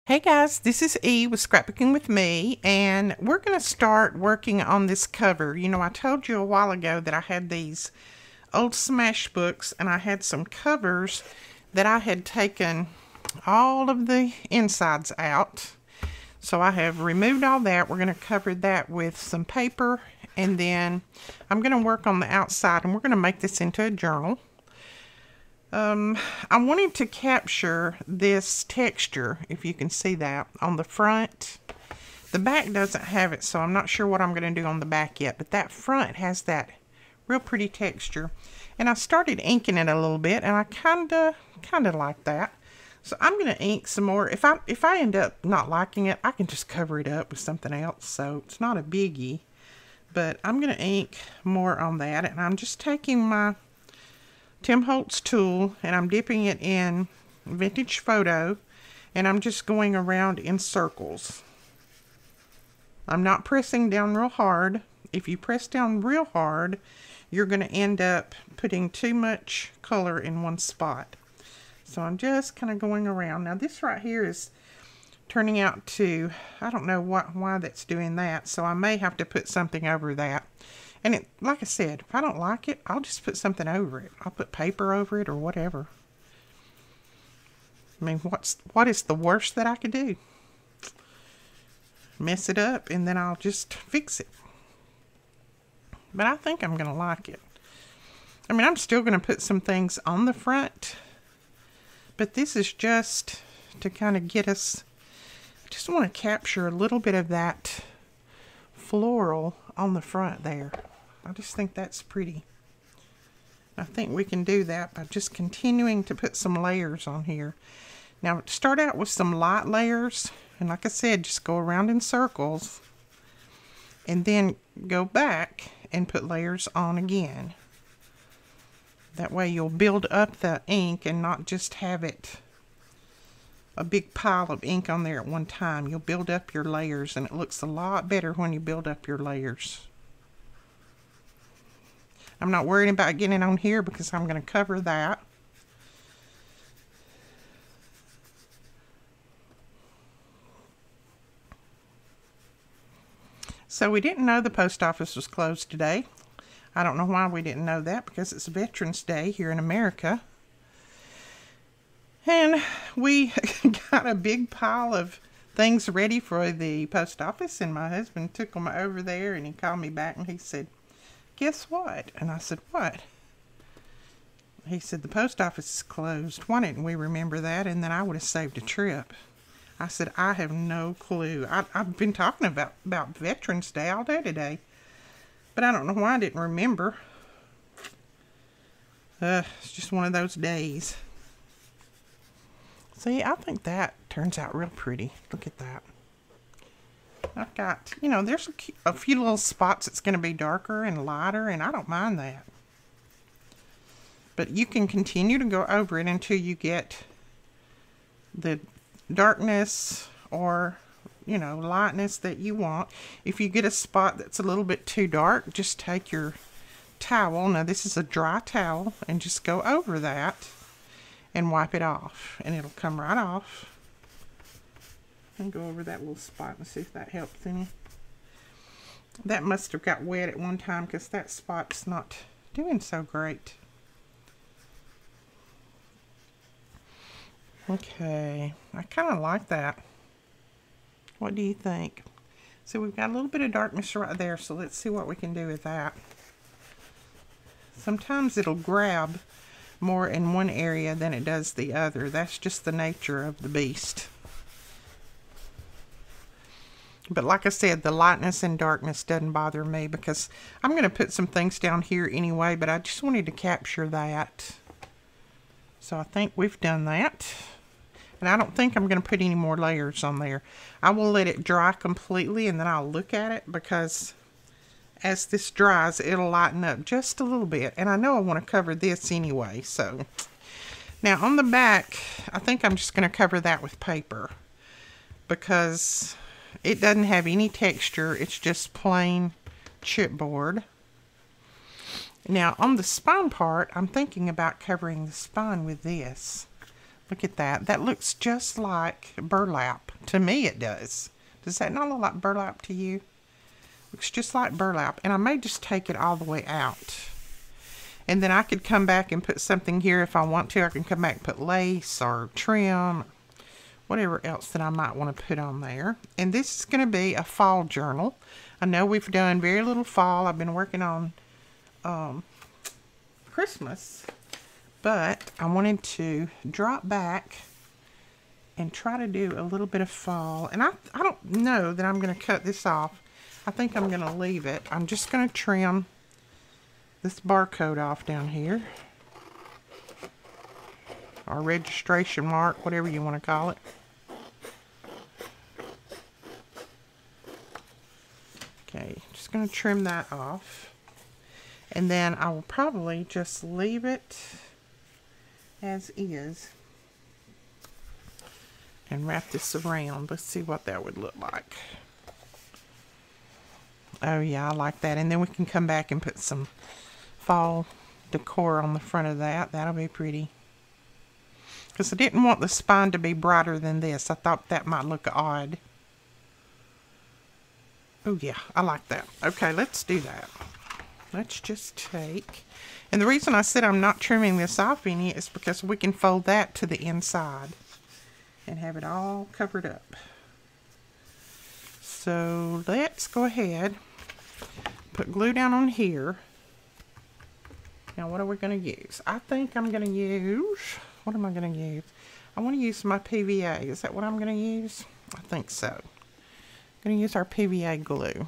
Hey guys, this is E with Scrapbooking with Me, and we're going to start working on this cover. You know, I told you a while ago that I had these old Smash books, and I had some covers that I had taken all of the insides out. So I have removed all that. We're going to cover that with some paper, and then I'm going to work on the outside, and we're going to make this into a journal. I wanted to capture this texture, if you can see that, on the front. The back doesn't have it, so I'm not sure what I'm going to do on the back yet, but that front has that real pretty texture. And I started inking it a little bit, and I kind of like that. So I'm going to ink some more. If I end up not liking it, I can just cover it up with something else, so it's not a biggie. But I'm going to ink more on that, and I'm just taking my Tim Holtz tool, and I'm dipping it in Vintage Photo, and I'm just going around in circles. I'm not pressing down real hard. If you press down real hard, you're going to end up putting too much color in one spot. So I'm just kind of going around. Now this right here is turning out to, I don't know why that's doing that, so I may have to put something over that. And it, like I said, if I don't like it, I'll just put something over it. I'll put paper over it or whatever. I mean, what is the worst that I could do? Mess it up and then I'll just fix it. But I think I'm going to like it. I mean, I'm still going to put some things on the front. But this is just to kind of get us, I just want to capture a little bit of that floral on the front there. I just think that's pretty. I think we can do that by just continuing to put some layers on here. Now start out with some light layers, and like I said, just go around in circles and then go back and put layers on again. That way you'll build up the ink and not just have it a big pile of ink on there at one time. You'll build up your layers, and it looks a lot better when you build up your layers. I'm not worried about getting it on here because I'm going to cover that. So we didn't know the post office was closed today. I don't know why we didn't know that, because it's Veterans Day here in America. And we got a big pile of things ready for the post office, and my husband took them over there, and he called me back and he said, "Guess what?" And I said, "What?" He said, "The post office is closed. Why didn't we remember that? And then I would have saved a trip." I said, "I have no clue. I've been talking about Veterans Day all day today, but I don't know why I didn't remember. It's just one of those days." See, I think that turns out real pretty. Look at that. I've got, you know, there's a few little spots that's going to be darker and lighter, and I don't mind that. But you can continue to go over it until you get the darkness or, you know, lightness that you want. If you get a spot that's a little bit too dark, just take your towel. Now this is a dry towel, and just go over that and wipe it off, and it'll come right off. And go over that little spot and see if that helps any. That must have got wet at one time because that spot's not doing so great. Okay, I kind of like that. What do you think? So we've got a little bit of darkness right there, so let's see what we can do with that. Sometimes it'll grab more in one area than it does the other. That's just the nature of the beast. But like I said, the lightness and darkness doesn't bother me because I'm going to put some things down here anyway, but I just wanted to capture that. So I think we've done that. And I don't think I'm going to put any more layers on there. I will let it dry completely, and then I'll look at it, because as this dries, it'll lighten up just a little bit. And I know I want to cover this anyway. So now on the back, I think I'm just going to cover that with paper, because it doesn't have any texture. It's just plain chipboard. Now on the spine part, I'm thinking about covering the spine with this. Look at that. That looks just like burlap. To me it does. Does that not look like burlap to you? Looks just like burlap. And I may just take it all the way out. And then I could come back and put something here if I want to. I can come back and put lace or trim, whatever else that I might want to put on there. And this is going to be a fall journal. I know we've done very little fall. I've been working on Christmas, but I wanted to drop back and try to do a little bit of fall. And I don't know that I'm going to cut this off. I think I'm going to leave it. I'm just going to trim this barcode off down here, or registration mark, whatever you want to call it. Okay, just going to trim that off. And then I will probably just leave it as is and wrap this around. Let's see what that would look like. Oh yeah, I like that. And then we can come back and put some fall decor on the front of that. That'll be pretty. Because I didn't want the spine to be brighter than this. I thought that might look odd. Oh yeah, I like that. Okay, let's do that. Let's just take, and the reason I said I'm not trimming this off any is because we can fold that to the inside and have it all covered up. So let's go ahead, put glue down on here. Now what are we going to use? I think I'm going to use, what am I going to use? I want to use my PVA. Is that what I'm going to use? I think so. I'm going to use our PVA glue.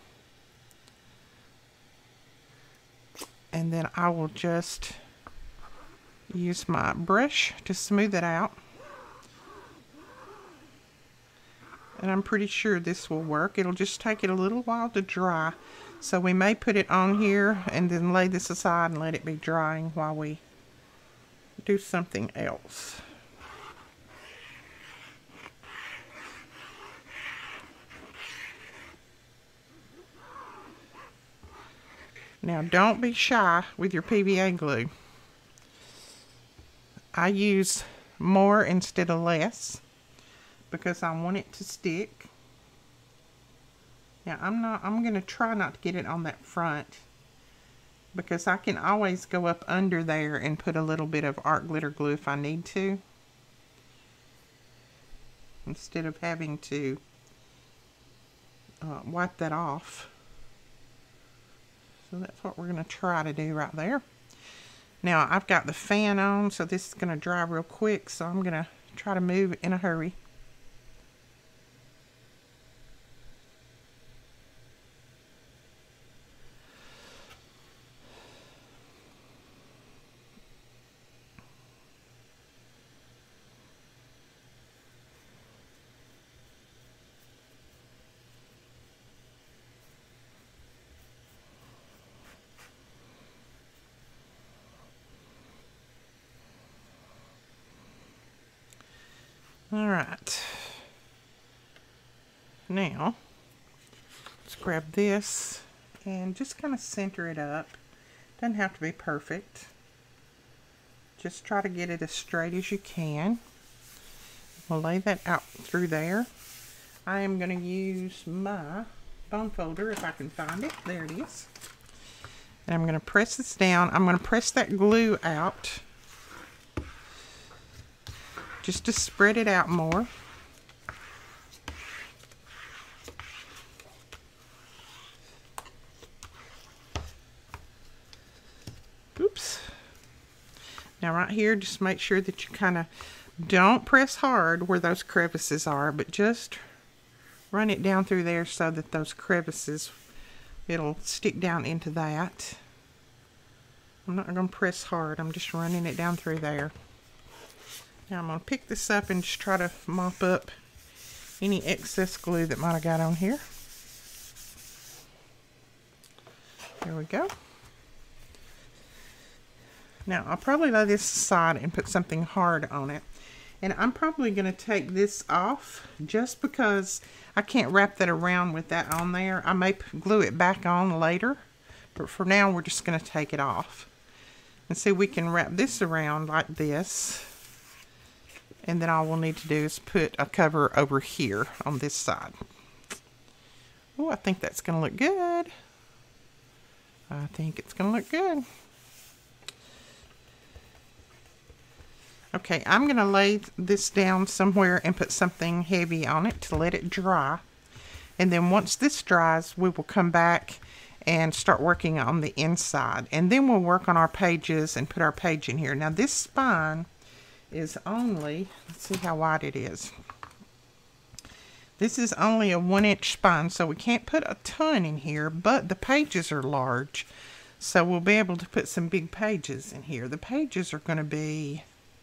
And then I will just use my brush to smooth it out. And I'm pretty sure this will work. It'll just take it a little while to dry. So we may put it on here and then lay this aside and let it be drying while we do something else. Now don't be shy with your PVA glue. I use more instead of less because I want it to stick. Now I'm going to try not to get it on that front because I can always go up under there and put a little bit of art glitter glue if I need to, instead of having to wipe that off. So that's what we're going to try to do right there. Now I've got the fan on, so this is going to dry real quick, so I'm going to try to move in a hurry. Alright, now let's grab this and just kind of center it up. Doesn't have to be perfect. Just try to get it as straight as you can. We'll lay that out through there. I am going to use my bone folder if I can find it. There it is. And I'm going to press this down. I'm going to press that glue out just to spread it out more. Oops. Now right here, just make sure that you kind of don't press hard where those crevices are, but just run it down through there so that those crevices, it'll stick down into that. I'm not going to press hard. I'm just running it down through there. Now I'm going to pick this up and just try to mop up any excess glue that might have got on here. There we go. Now I'll probably lay this aside and put something hard on it. And I'm probably going to take this off just because I can't wrap that around with that on there. I may glue it back on later, but for now we're just going to take it off. And see, we can wrap this around like this And then all we'll need to do is put a cover over here on this side. Oh, I think that's going to look good. I think it's going to look good. Okay, I'm going to lay this down somewhere and put something heavy on it to let it dry. And then once this dries, we will come back and start working on the inside. And then we'll work on our pages and put our page in here. Now this spine is only, let's see how wide it is. This is only a 1-inch spine, so we can't put a ton in here, but the pages are large. So we'll be able to put some big pages in here. The pages are going to be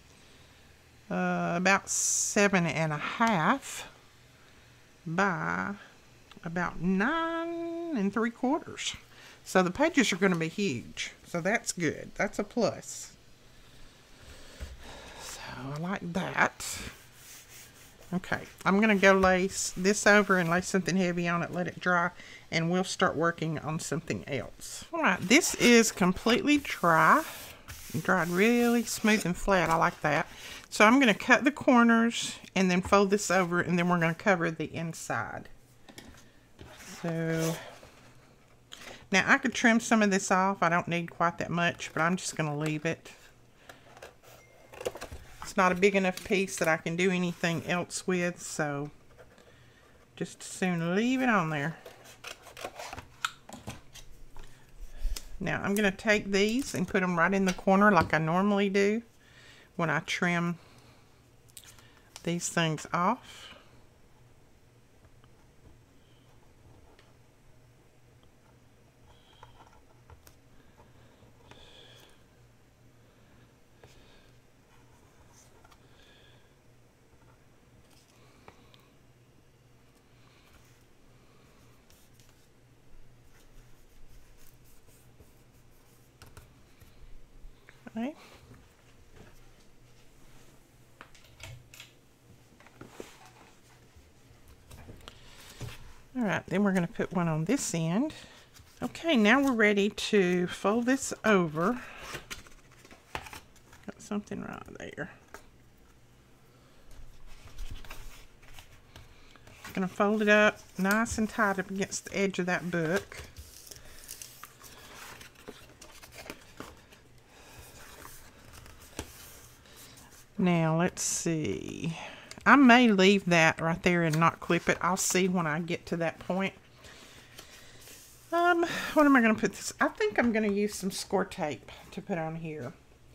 about 7.5 by about 9 3/4. So the pages are going to be huge. So that's good. That's a plus. So I like that. Okay, I'm going to go lace this over and lay something heavy on it, let it dry, and we'll start working on something else. Alright, this is completely dry. Dried really smooth and flat. I like that. So I'm going to cut the corners and then fold this over, and then we're going to cover the inside. So now I could trim some of this off. I don't need quite that much, but I'm just going to leave it. It's not a big enough piece that I can do anything else with, so just as soon leave it on there. Now I'm going to take these and put them right in the corner like I normally do when I trim these things off. Okay. Alright, then we're going to put one on this end. Okay, now we're ready to fold this over. Got something right there. Going to fold it up nice and tight up against the edge of that book. Now, let's see. I may leave that right there and not clip it. I'll see when I get to that point. What am I going to put this? I think I'm going to use some score tape to put on here.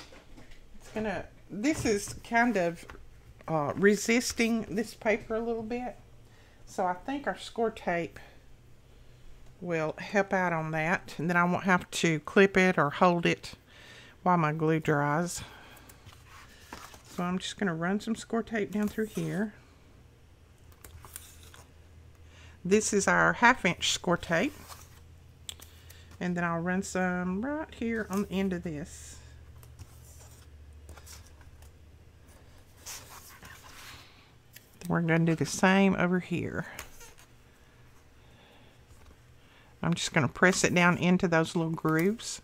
This is kind of resisting this paper a little bit. So I think our score tape will help out on that. And then I won't have to clip it or hold it while my glue dries. So I'm just going to run some score tape down through here. This is our 1/2-inch score tape. And then I'll run some right here on the end of this. We're going to do the same over here. I'm just going to press it down into those little grooves.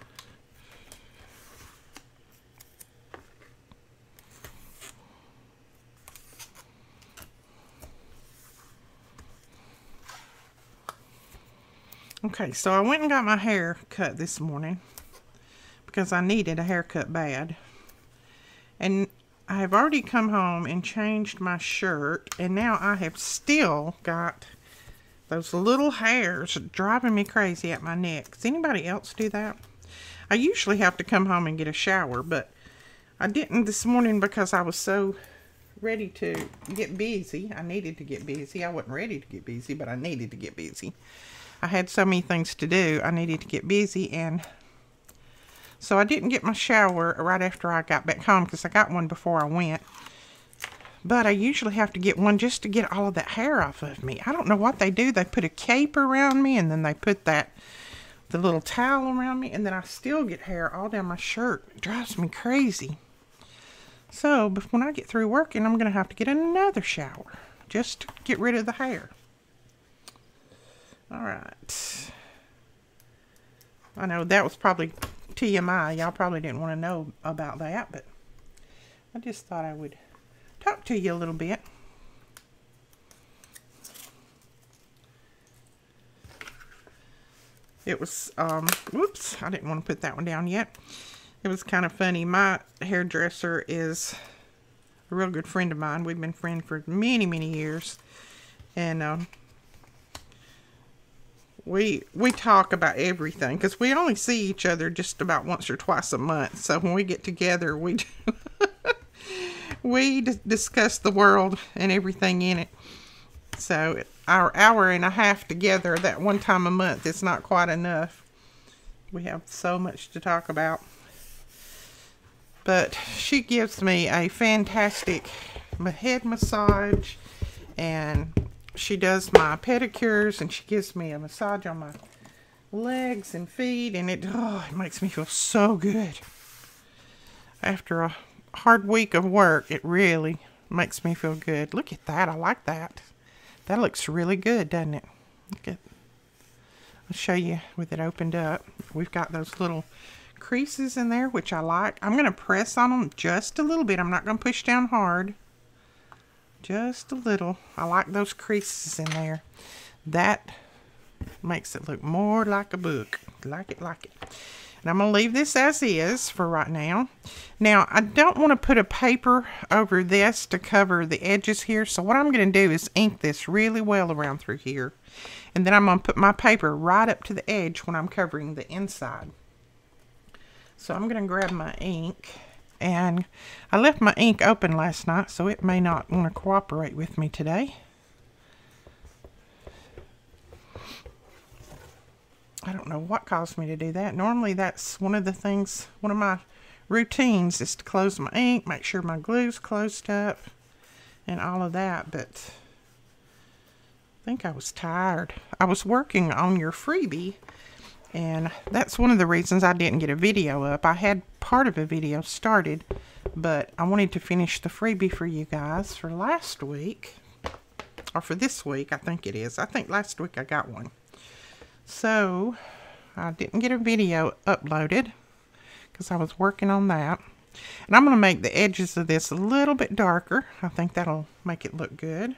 Okay, so I went and got my hair cut this morning because I needed a haircut bad. And I have already come home and changed my shirt, and now I have still got those little hairs driving me crazy at my neck. Does anybody else do that? I usually have to come home and get a shower, but I didn't this morning because I was so ready to get busy. I needed to get busy. I wasn't ready to get busy, but I needed to get busy. I had so many things to do. I needed to get busy, and so I didn't get my shower right after I got back home because I got one before I went. But I usually have to get one just to get all of that hair off of me. I don't know what they do. They put a cape around me, and then they put the little towel around me, and then I still get hair all down my shirt. It drives me crazy. So when I get through working, I'm going to have to get another shower just to get rid of the hair. Alright. I know that was probably TMI. Y'all probably didn't want to know about that, but I just thought I would talk to you a little bit. It was, whoops, I didn't want to put that one down yet. It was kind of funny. My hairdresser is a real good friend of mine. We've been friends for many, many years. And we talk about everything because we only see each other just about once or twice a month. So when we get together, we discuss the world and everything in it. So our hour and a half together that one time a month is not quite enough. We have so much to talk about. But she gives me a fantastic head massage, and she does my pedicures, and she gives me a massage on my legs and feet, and it makes me feel so good. After a hard week of work, it really makes me feel good. Look at that. I like that. That looks really good, doesn't it? Look at, I'll show you with it opened up. We've got those little creases in there, which I like. I'm going to press on them just a little bit. I'm not going to push down hard. Just a little. I like those creases in there. That makes it look more like a book. Like it, like it. And I'm going to leave this as is for right now. Now, I don't want to put a paper over this to cover the edges here. So what I'm going to do is ink this really well around through here. And then I'm going to put my paper right up to the edge when I'm covering the inside. So I'm going to grab my ink. And I left my ink open last night, so it may not want to cooperate with me today. I don't know what caused me to do that. Normally that's one of the things, one of my routines is to close my ink, make sure my glue's closed up, and all of that, but I think I was tired. I was working on your freebie, and that's one of the reasons I didn't get a video up. I had part of a video started, but I wanted to finish the freebie for you guys for last week, or for this week, I think it is. I think last week I got one. So, I didn't get a video uploaded because I was working on that. And I'm going to make the edges of this a little bit darker. I think that'll make it look good.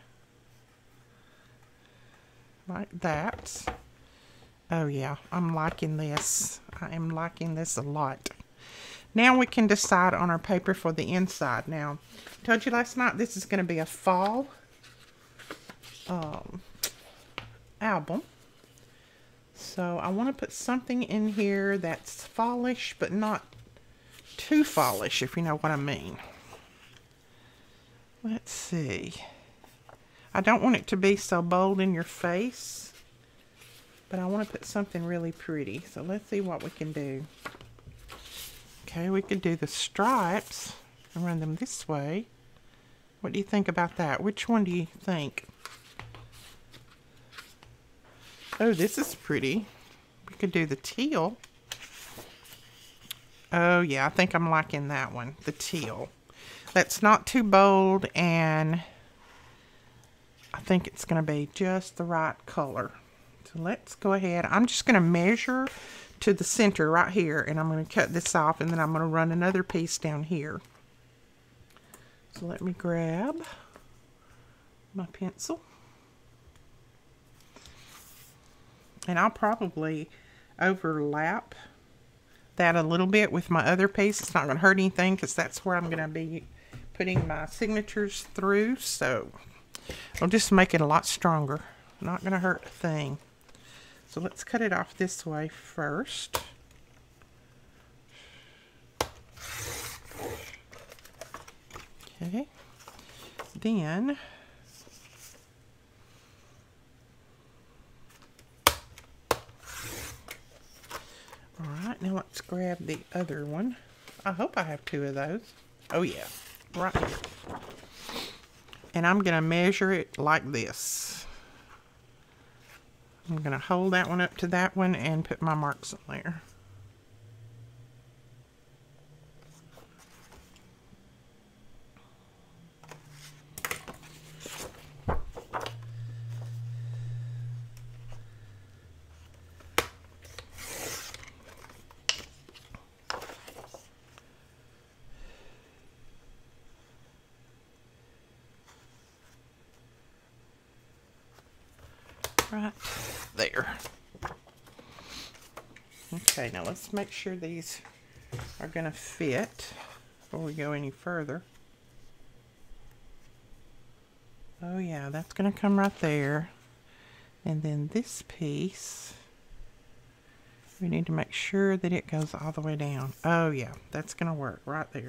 Like that. Oh yeah, I'm liking this. I am liking this a lot. Now we can decide on our paper for the inside. Now, I told you last night this is going to be a fall album. So I want to put something in here that's fallish, but not too fallish, if you know what I mean. Let's see. I don't want it to be so bold in your face, but I want to put something really pretty. So let's see what we can do. Okay, we could do the stripes and run them this way. What do you think about that? Which one do you think? Oh, this is pretty. We could do the teal. Oh, yeah, I think I'm liking that one, the teal. That's not too bold, and I think it's going to be just the right color. So let's go ahead. I'm just going to measure to the center right here, and I'm going to cut this off, and then I'm going to run another piece down here. So let me grab my pencil. And I'll probably overlap that a little bit with my other piece. It's not going to hurt anything because that's where I'm going to be putting my signatures through. So it'll just make it a lot stronger. Not going to hurt a thing. So let's cut it off this way first. Okay. Then alright, now let's grab the other one. I hope I have two of those. Oh yeah, right here. And I'm going to measure it like this. I'm going to hold that one up to that one and put my marks on there. right there. Okay, now let's make sure these are going to fit before we go any further. Oh yeah, that's going to come right there. And then this piece, we need to make sure that it goes all the way down. Oh yeah, that's going to work right there.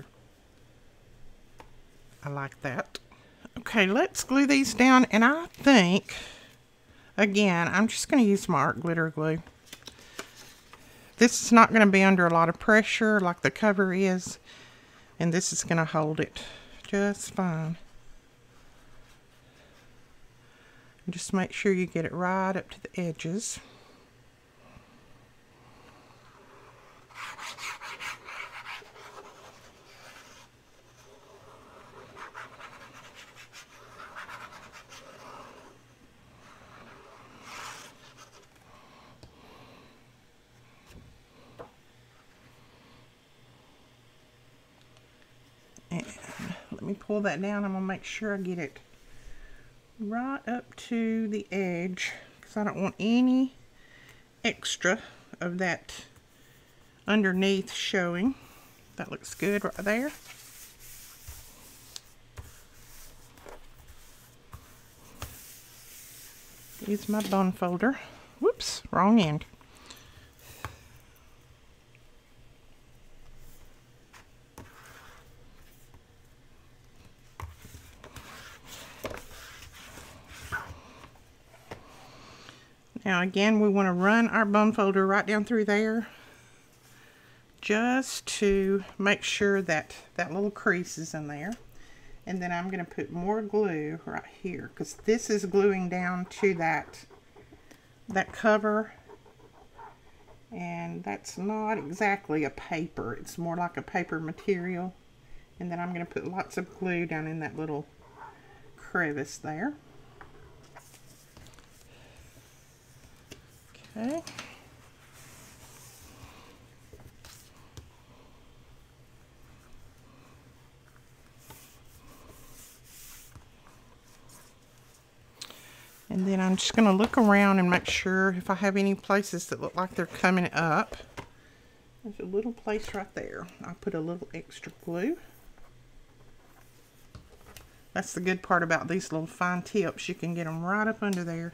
I like that. Okay, let's glue these down, and I think, again, I'm just going to use my art glitter glue. This is not going to be under a lot of pressure like the cover is, and this is going to hold it just fine. Just make sure you get it right up to the edges. And let me pull that down. I'm going to make sure I get it right up to the edge, because I don't want any extra of that underneath showing. That looks good right there. Use my bone folder. Whoops, wrong end. Now again, we want to run our bone folder right down through there, just to make sure that that little crease is in there. And then I'm going to put more glue right here, because this is gluing down to that cover, and that's not exactly a paper, it's more like a paper material. And then I'm going to put lots of glue down in that little crevice there. Okay. And then I'm just going to look around and make sure if I have any places that look like they're coming up. There's a little place right there. I'll put a little extra glue. That's the good part about these little fine tips. You can get them right up under there.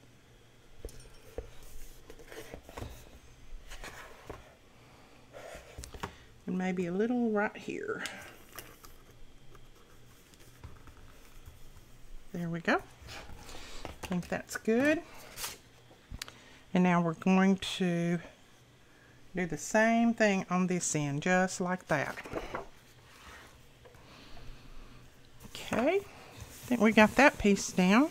And maybe a little right here. There we go. I think that's good. And now we're going to do the same thing on this end, just like that. Okay, I think we got that piece down.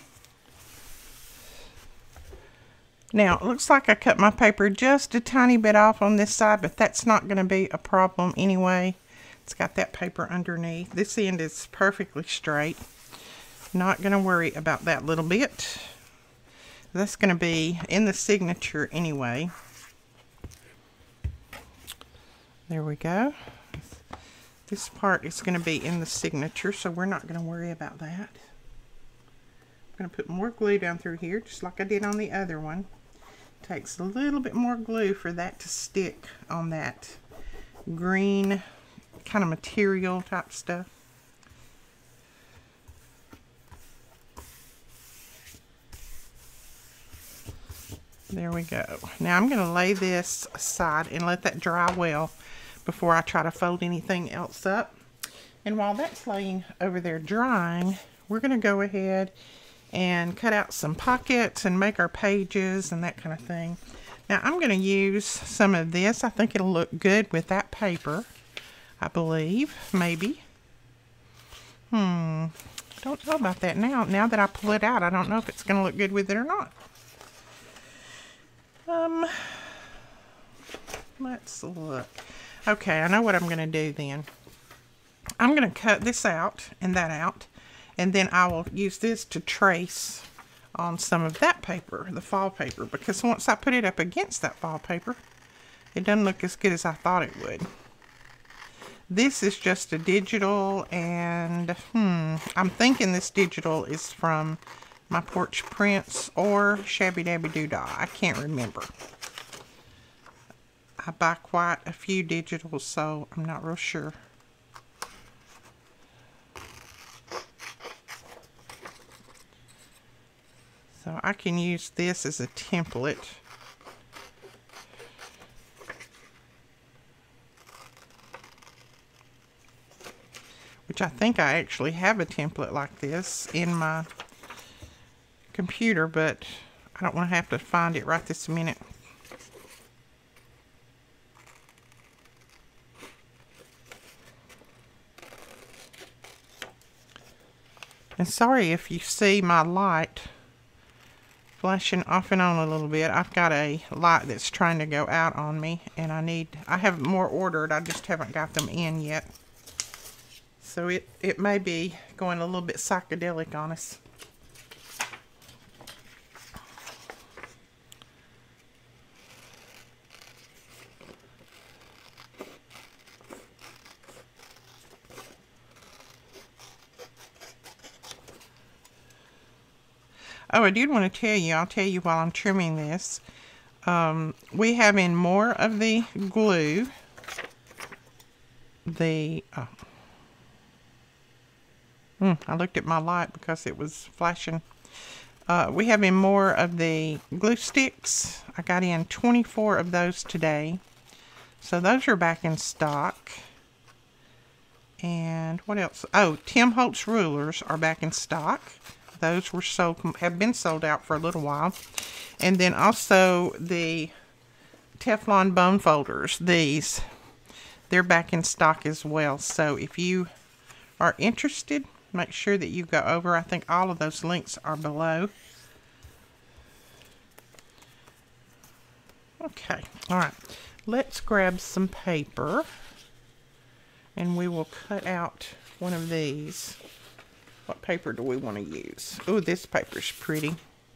Now, it looks like I cut my paper just a tiny bit off on this side, but that's not going to be a problem anyway. It's got that paper underneath. This end is perfectly straight. Not going to worry about that little bit. That's going to be in the signature anyway. There we go. This part is going to be in the signature, so we're not going to worry about that. I'm going to put more glue down through here, just like I did on the other one. Takes a little bit more glue for that to stick on that green kind of material type stuff. There we go. Now I'm going to lay this aside and let that dry well before I try to fold anything else up. And while that's laying over there drying, we're going to go ahead and cut out some pockets and make our pages and that kind of thing. Now I'm going to use some of this. I think it'll look good with that paper, I believe, maybe. I don't know about that now. Now that I pull it out, I don't know if it's going to look good with it or not. Let's look. Okay, I know what I'm going to do then. I'm going to cut this out and that out, and then I will use this to trace on some of that paper, the fall paper, because once I put it up against that fall paper, it doesn't look as good as I thought it would. This is just a digital, and I'm thinking this digital is from My Porch Prince or Shabby Dabby Doodah. I can't remember. I buy quite a few digitals, so I'm not real sure. So I can use this as a template. Which I think I actually have a template like this in my computer, but I don't want to have to find it right this minute. And sorry if you see my light flashing off and on a little bit. I've got a light that's trying to go out on me, and I have more ordered. I just haven't got them in yet. So it may be going a little bit psychedelic on us. Oh, I did want to tell you, I'll tell you while I'm trimming this. We have in more of the glue, I looked at my light because it was flashing. We have in more of the glue sticks. I got in 24 of those today. So those are back in stock. And what else? Oh, Tim Holtz rulers are back in stock. Those were have been sold out for a little while. And then also the Teflon bone folders. They're back in stock as well. So if you are interested, make sure that you go over. I think all of those links are below. Okay, all right. Let's grab some paper and we will cut out one of these. What paper do we want to use? Oh, this paper's pretty.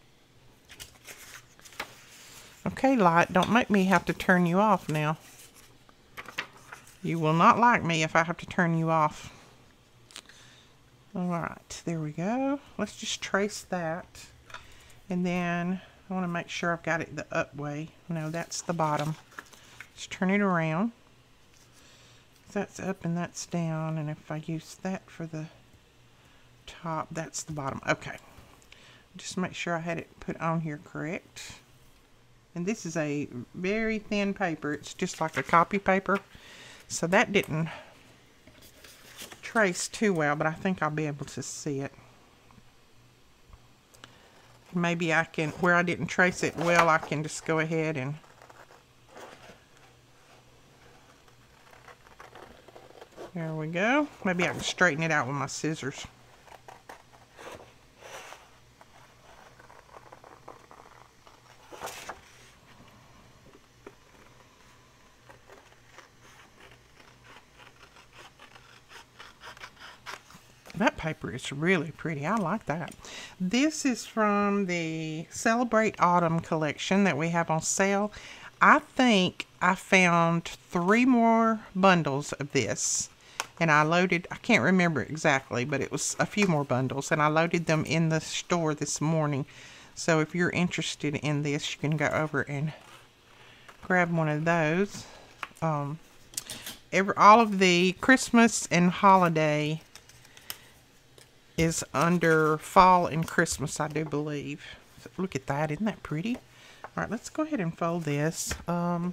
Okay, light, don't make me have to turn you off now. You will not like me if I have to turn you off. All right, there we go. Let's just trace that. And then I want to make sure I've got it the up way. No, that's the bottom. Just turn it around. That's up and that's down. And if I use that for the top, that's the bottom. Okay. Just make sure I had it put on here correct. And this is a very thin paper. It's just like a copy paper. So that didn't trace too well, but I think I'll be able to see it. Maybe I can, where I didn't trace it well, I can just go ahead and there we go. Maybe I can straighten it out with my scissors. That paper is really pretty. I like that. This is from the Celebrate Autumn collection that we have on sale. I think I found 3 more bundles of this. And I loaded, I can't remember exactly, but it was a few more bundles. And I loaded them in the store this morning. So if you're interested in this, you can go over and grab one of those. All of the Christmas and holiday is under fall and Christmas, I do believe. So look at that, isn't that pretty? All right, let's go ahead and fold this. Let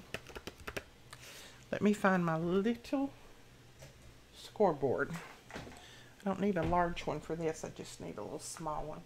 me find my little scoreboard. I don't need a large one for this, I just need a little small one.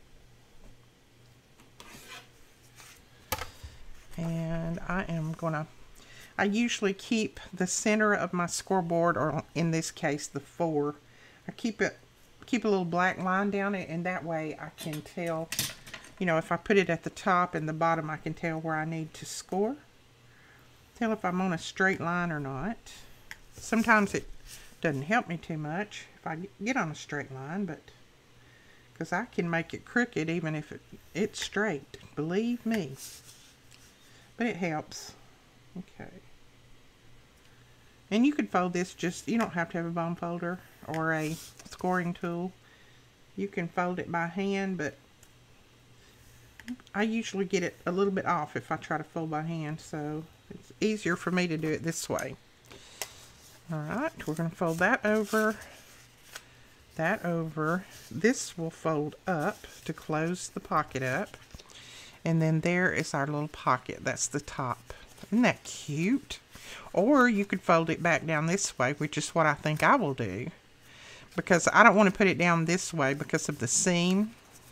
And I usually keep the center of my scoreboard, or in this case, the 4. I keep a little black line down it, and that way I can tell, you know, if I put it at the top and the bottom, I can tell where I need to score. Tell if I'm on a straight line or not. Sometimes it doesn't help me too much if I get on a straight line, but because I can make it crooked even if it's straight, believe me. But it helps. Okay. And you could fold this you don't have to have a bone folder or a scoring tool. You can fold it by hand, but I usually get it a little bit off if I try to fold by hand, so it's easier for me to do it this way. Alright, we're going to fold that over, that over. This will fold up to close the pocket up. And then there is our little pocket. That's the top. Isn't that cute? Or you could fold it back down this way, which is what I think I will do. Because I don't want to put it down this way because of the seam.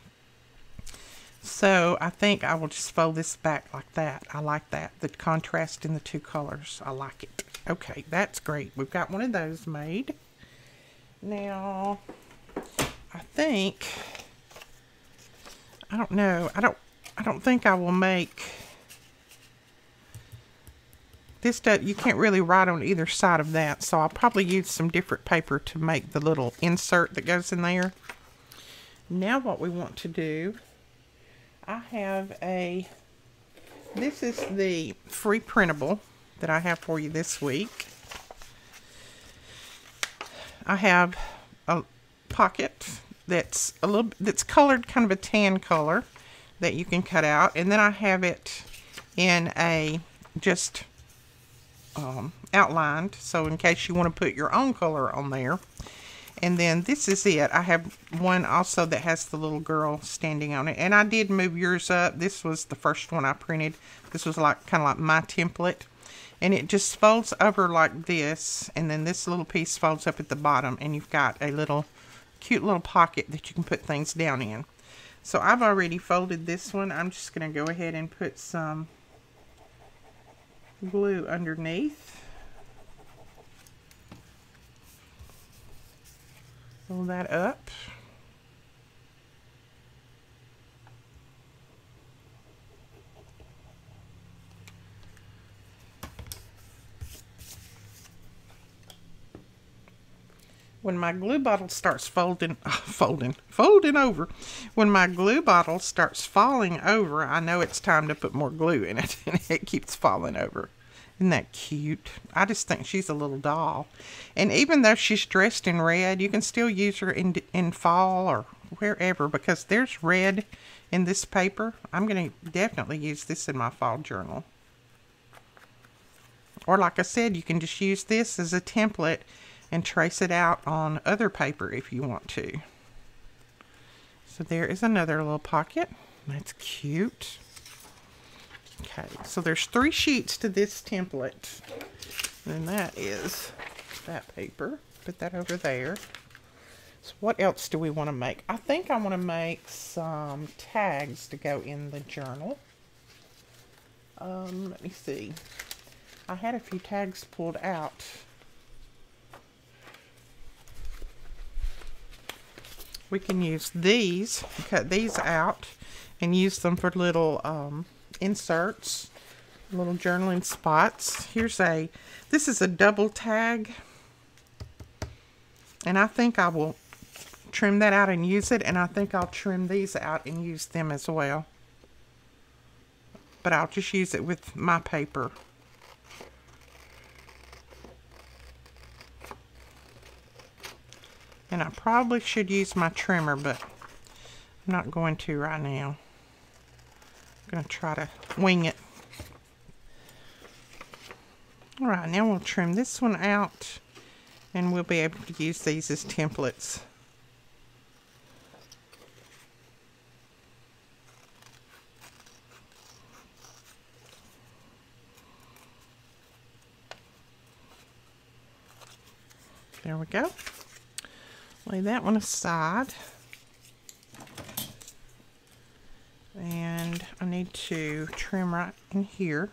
So I think I will just fold this back like that. I like that. The contrast in the two colors. I like it. Okay, that's great. We've got one of those made. Now, I think, I don't know. I don't think I will make this. You can't really write on either side of that, so I'll probably use some different paper to make the little insert that goes in there. Now what we want to do, I have this is the free printable that I have for you this week. I have a pocket that's colored kind of a tan color that you can cut out, and then I have it in a just outlined, so in case you want to put your own color on there. And then this is it. I have one also that has the little girl standing on it, and I did move yours up. This was the first one I printed. This was like kind of like my template, and it just folds over like this, and then this little piece folds up at the bottom, and you've got a little cute little pocket that you can put things down in. So I've already folded this one. I'm just going to go ahead and put some glue underneath. Fold that up. When my glue bottle starts folding over, when my glue bottle starts falling over, I know it's time to put more glue in it, and it keeps falling over. Isn't that cute? I just think she's a little doll. And even though she's dressed in red, you can still use her in fall or wherever, because there's red in this paper. I'm going to definitely use this in my fall journal. Or like I said, you can just use this as a template and trace it out on other paper if you want to. So there is another little pocket. That's cute. Okay, so there's 3 sheets to this template. And that is that paper. Put that over there. So what else do we want to make? I think I want to make some tags to go in the journal. Let me see. I had a few tags pulled out. We can use these, cut these out, and use them for little inserts, little journaling spots. This is a double tag, and I think I will trim that out and use it, and I think I'll trim these out and use them as well. But I'll just use it with my paper. And I probably should use my trimmer, but I'm not going to right now. I'm going to try to wing it. Alright, now we'll trim this one out, and we'll be able to use these as templates. There we go. Lay that one aside. And I need to trim right in here.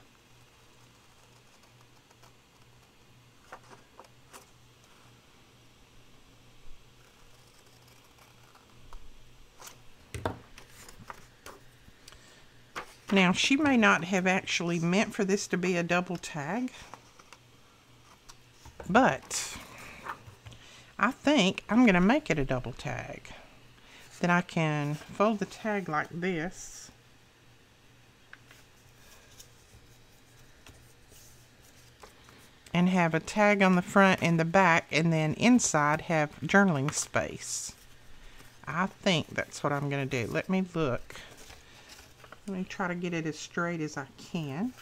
Now, she may not have actually meant for this to be a double tag, but I think I'm going to make it a double tag. Then I can fold the tag like this. And have a tag on the front and the back, and then inside have journaling space. I think that's what I'm going to do. Let me look. Let me try to get it as straight as I can.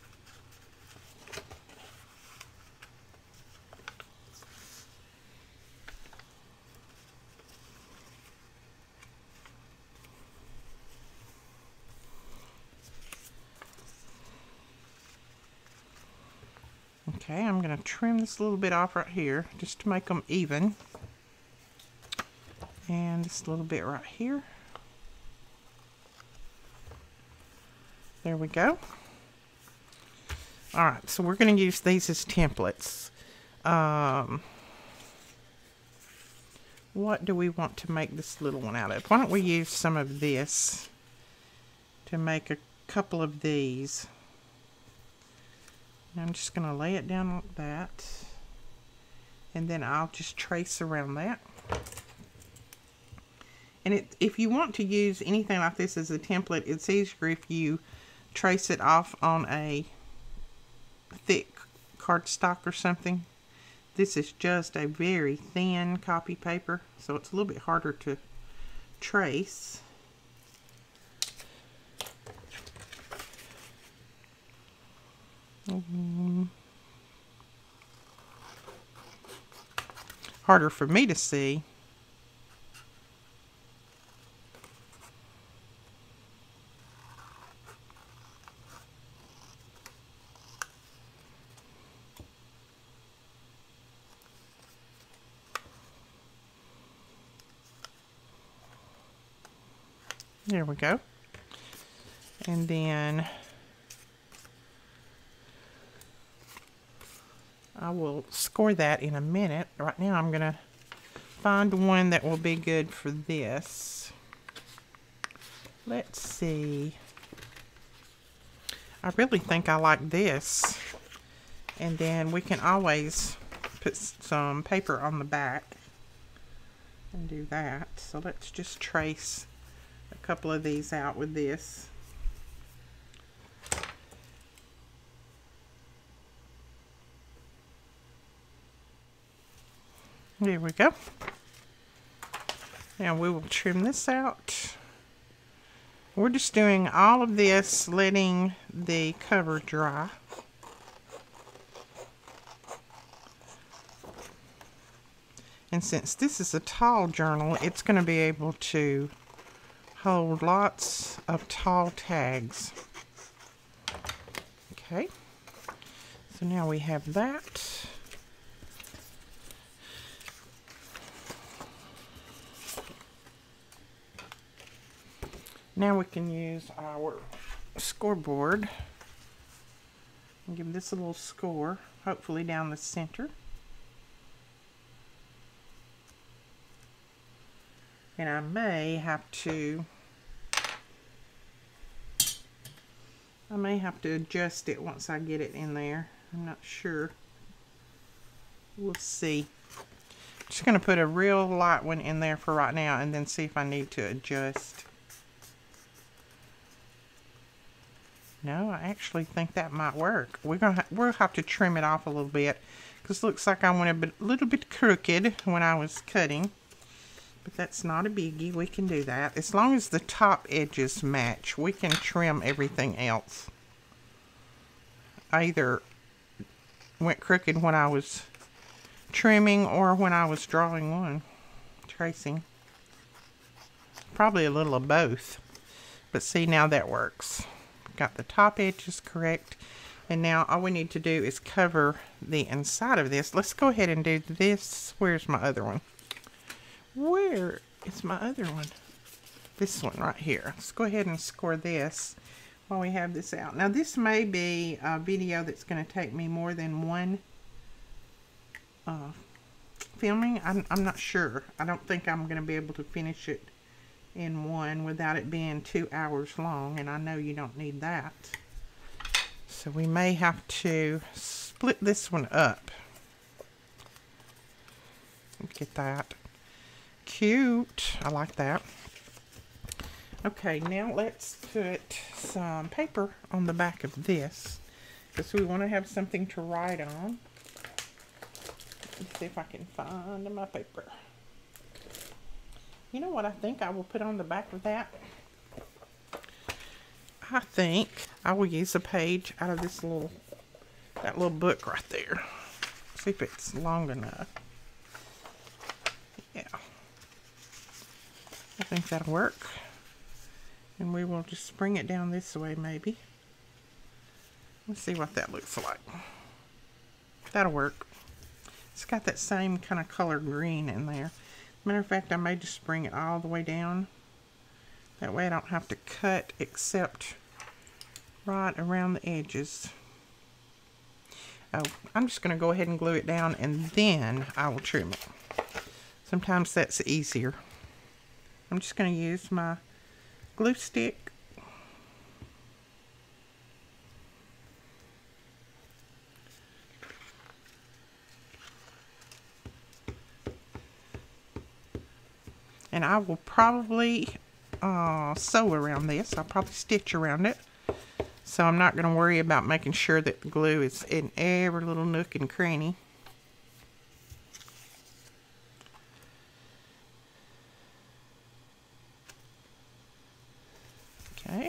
Okay, I'm going to trim this a little bit off right here just to make them even. And just a little bit right here. There we go. Alright, so we're going to use these as templates. What do we want to make this little one out of? Why don't we use some of this to make a couple of these. I'm just going to lay it down like that, and then I'll just trace around that. And if you want to use anything like this as a template, it's easier if you trace it off on a thick cardstock or something. This is just a very thin copy paper, so it's a little bit harder to trace. Harder for me to see. There we go. And then I will score that in a minute. Right now I'm going to find one that will be good for this. Let's see. I really think I like this. And then we can always put some paper on the back and do that. So let's just trace a couple of these out with this. There we go. Now we will trim this out. We're just doing all of this, letting the cover dry. And since this is a tall journal, it's going to be able to hold lots of tall tags. Okay. So now we have that. Now we can use our scoreboard and give this a little score, hopefully down the center. And I may have to adjust it once I get it in there. I'm not sure. We'll see. Just going to put a real light one in there for right now and then see if I need to adjust. No, I actually think that might work. We'll have to trim it off a little bit because it looks like I went a little bit crooked when I was cutting. But that's not a biggie. We can do that. As long as the top edges match, we can trim everything else. I either went crooked when I was trimming or when I was drawing one, tracing. Probably a little of both. But see, now that works. Got the top edges correct. And now all we need to do is cover the inside of this. Let's go ahead and do this. Where's my other one? Where is my other one? This one right here. Let's go ahead and score this while we have this out. Now this may be a video that's going to take me more than one filming. I'm not sure. I don't think I'm going to be able to finish it in one without it being 2 hours long, and I know you don't need that. So we may have to split this one up. Get that. Cute. I like that. Okay, now let's put some paper on the back of this because we want to have something to write on. Let's see if I can find my paper. You know what I think I will put on the back of that? I think I will use a page out of this that little book right there. See if it's long enough. Yeah. I think that'll work. And we will just bring it down this way maybe. Let's see what that looks like. That'll work. It's got that same kind of color green in there. Matter of fact, I may just bring it all the way down. That way I don't have to cut except right around the edges. Oh, I'm just going to go ahead and glue it down and then I will trim it. Sometimes that's easier. I'm just going to use my glue stick. And I will probably sew around this. I'll probably stitch around it. So I'm not going to worry about making sure that the glue is in every little nook and cranny. Okay.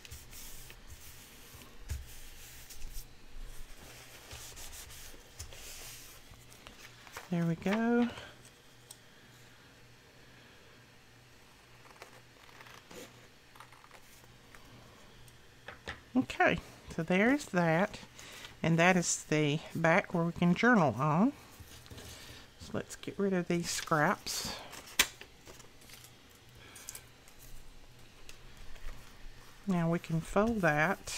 There we go. Okay, so there's that, and that is the back where we can journal on. So let's get rid of these scraps. Now we can fold that.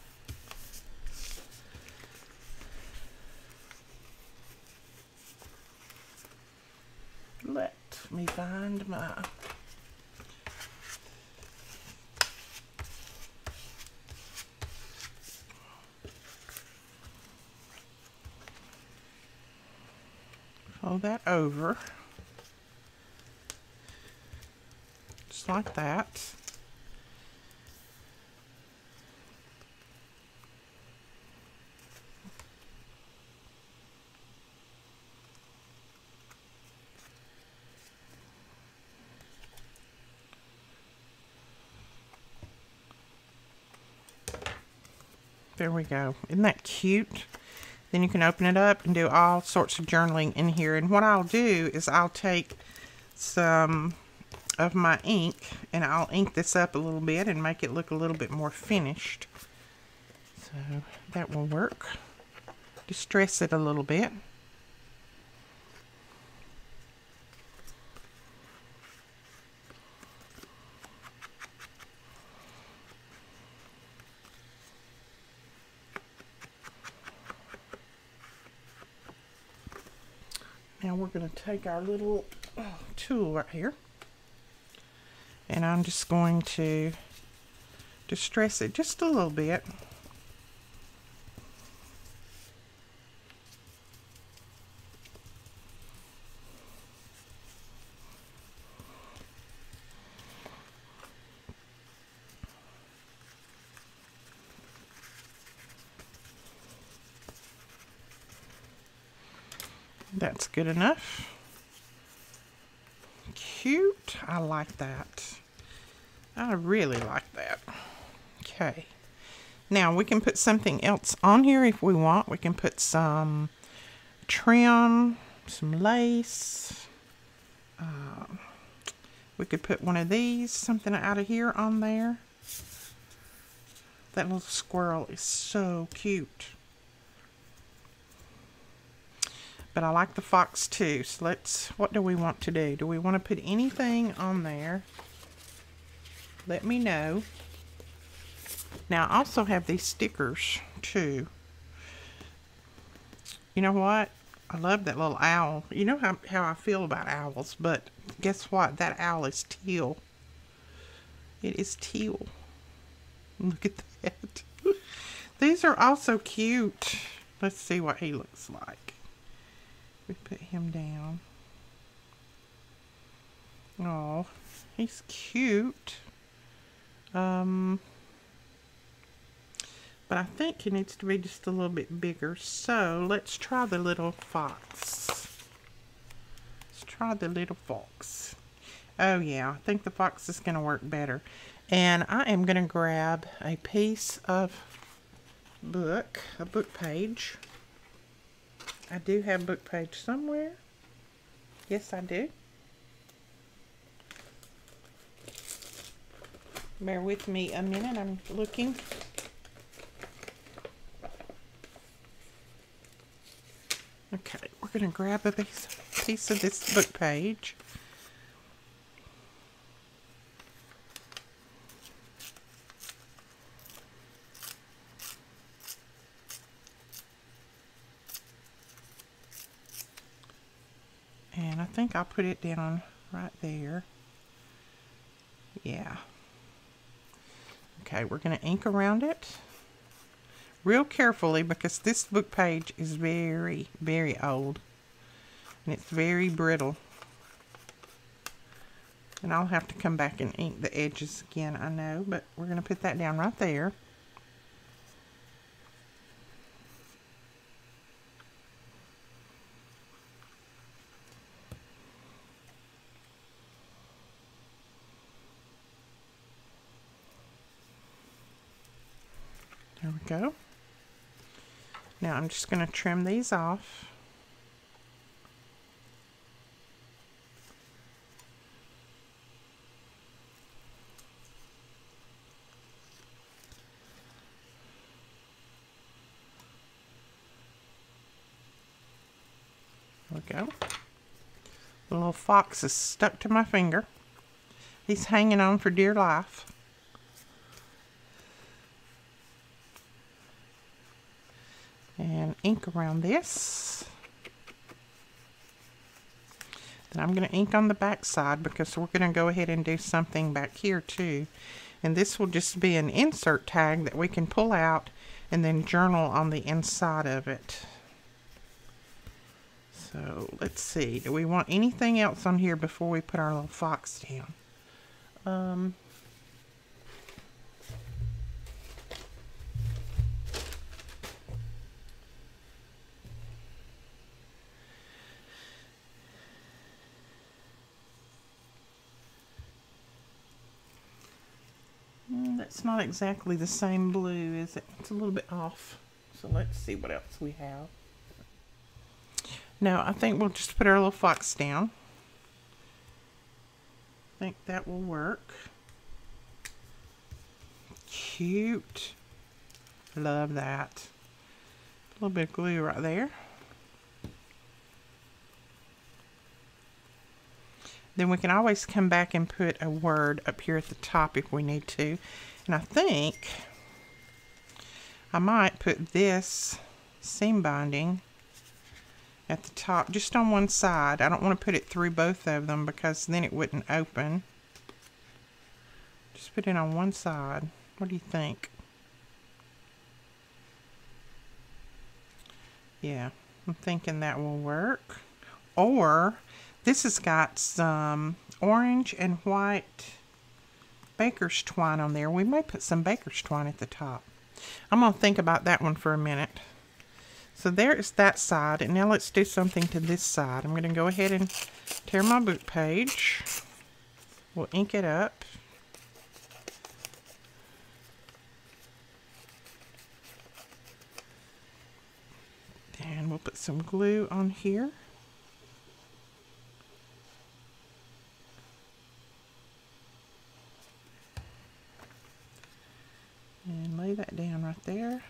Let me find my... Fold that over, just like that. There we go. Isn't that cute? Then you can open it up and do all sorts of journaling in here. And what I'll do is I'll take some of my ink and I'll ink this up a little bit and make it look a little bit more finished. So that will work. Distress it a little bit. Now we're going to take our little tool right here, and I'm just going to distress it just a little bit. That's good enough. Cute. I like that. I really like that. Okay. Now we can put something else on here if we want. We can put some trim, some lace. We could put one of these, something out of here on there. That little squirrel is so cute. But I like the fox too. So what do we want to do? Do we want to put anything on there? Let me know. Now I also have these stickers too. You know what? I love that little owl. You know how I feel about owls, but guess what? That owl is teal. It is teal. Look at that. These are also cute. Let's see what he looks like. We put him down. Oh, he's cute. But I think he needs to be just a little bit bigger. So let's try the little fox. Let's try the little fox. Oh yeah, I think the fox is going to work better. And I am going to grab a piece of book, a book page. I do have a book page somewhere. Yes, I do. Bear with me a minute, I'm looking. Okay, we're going to grab a piece of this book page. And I think I'll put it down right there. Yeah. Okay, we're going to ink around it real carefully because this book page is very, very old. And it's very brittle. And I'll have to come back and ink the edges again, I know, but we're going to put that down right there. There we go. Now I'm just going to trim these off. There we go. The little fox is stuck to my finger. He's hanging on for dear life. And ink around this. Then I'm going to ink on the back side because we're going to go ahead and do something back here too. And this will just be an insert tag that we can pull out and then journal on the inside of it. So let's see, do we want anything else on here before we put our little fox down? That's not exactly the same blue, is it? It's a little bit off. So let's see what else we have. No, I think we'll just put our little fox down. I think that will work. Cute. Love that. A little bit of glue right there. Then we can always come back and put a word up here at the top if we need to. And I think I might put this seam binding at the top, just on one side. I don't want to put it through both of them because then it wouldn't open. Just put it on one side. What do you think? Yeah, I'm thinking that will work. Or this has got some orange and white baker's twine on there. We may put some baker's twine at the top. I'm going to think about that one for a minute. So there is that side, and now let's do something to this side. I'm going to go ahead and tear my book page. We'll ink it up. And we'll put some glue on here. And lay that down right there.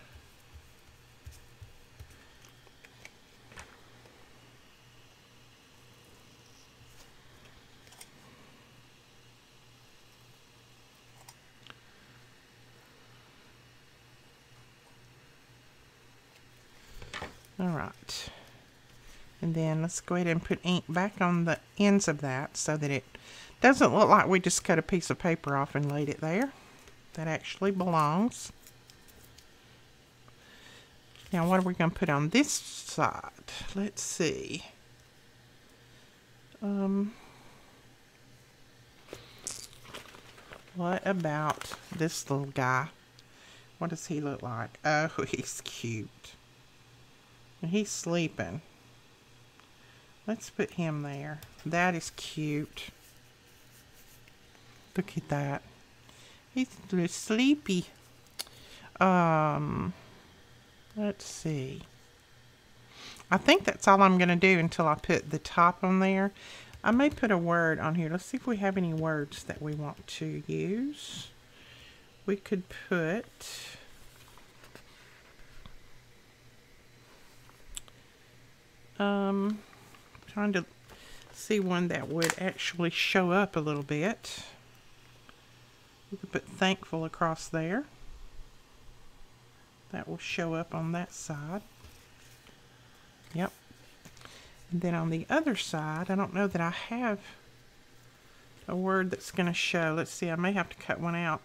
Alright, and then let's go ahead and put ink back on the ends of that so that it doesn't look like we just cut a piece of paper off and laid it there. That actually belongs. Now what are we going to put on this side? Let's see. What about this little guy? What does he look like? Oh, he's cute. And he's sleeping. Let's put him there. That is cute. Look at that. He's a little sleepy. Let's see. I think that's all I'm going to do until I put the top on there. I may put a word on here. Let's see if we have any words that we want to use. We could put... trying to see one that would actually show up a little bit. We could put thankful across there. That will show up on that side. Yep. And then on the other side, I don't know that I have a word that's going to show. Let's see, I may have to cut one out.